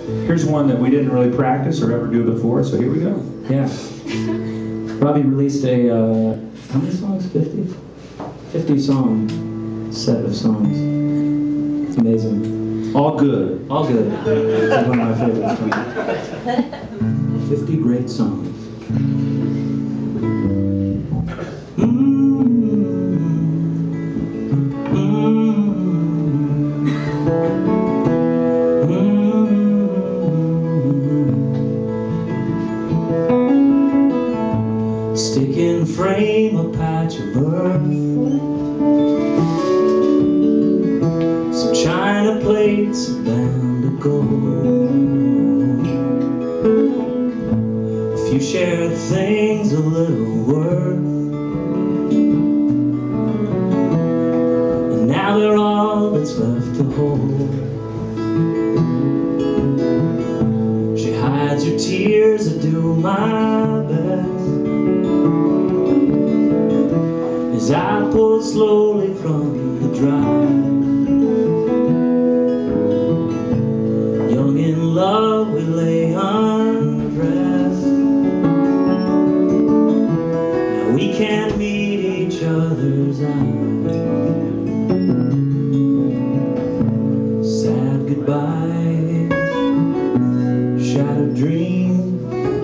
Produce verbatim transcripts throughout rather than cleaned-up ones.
Here's one that we didn't really practice or ever do before, so here we go. Yeah. Robbie released a, uh, how many songs? fifty? fifty song set of songs. It's amazing. All good. All good. It's one of my favorites. fifty great songs. Stick in frame a patch of earth, some china plates bound to gold, a few shared things of little worth, and now they're all that's left to hold. She hides her tears, I do my best as I pull slowly from the drive. Young in love, we lay undressed. Now we can't meet each other's eyes. Sad goodbyes, shattered dreams,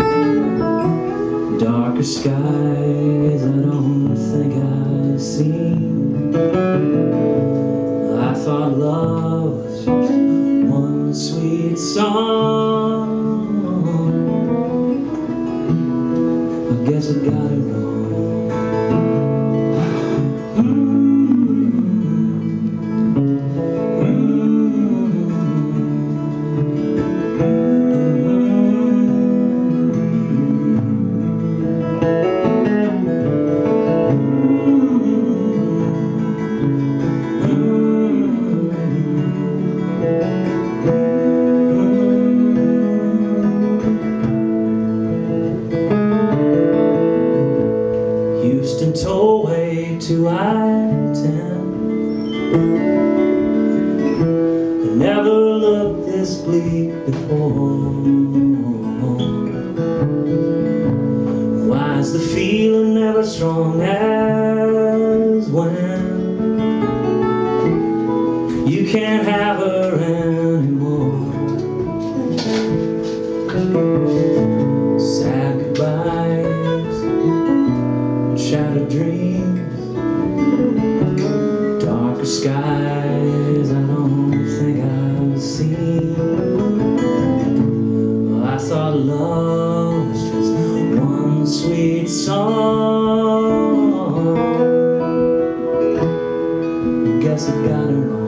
darker skies I don't think I've seen. I thought love was just one sweet song. I guess I got it wrong. Houston tollway to I ten. I never looked this bleak before. Why is the feeling never strong as when you can't have her anymore? Sad goodbyes, shattered dreams, darker skies I don't think I've seen. Well, I thought love was just one sweet song. Guess I got it wrong.